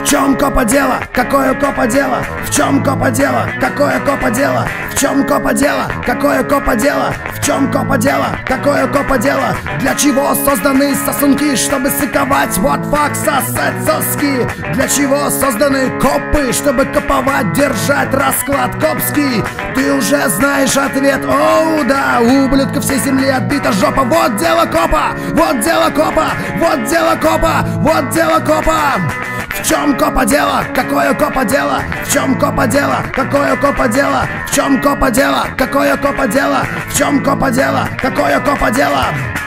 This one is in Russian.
В чем копа дело? Какое копа дело? В чем копа дело? Какое копа дело? В чем копа дело? Какое копа дело? В чем копа дело? Какое копа дело? Для чего созданы сосунки? Чтобы сыковать, вот факт, сосать соски. Для чего созданы копы? Чтобы коповать, держать расклад копский. Ты уже знаешь ответ, оу, да. У ублюдка всей земли отбита жопа. Вот дело копа, вот дело копа, вот дело копа, вот дело копа. В чем копа дело? Какое копа дело? В чем копа дело? Какое копа дело? В чем копа дело? Какое копа дело? В чем копа дело? Какое копа дело?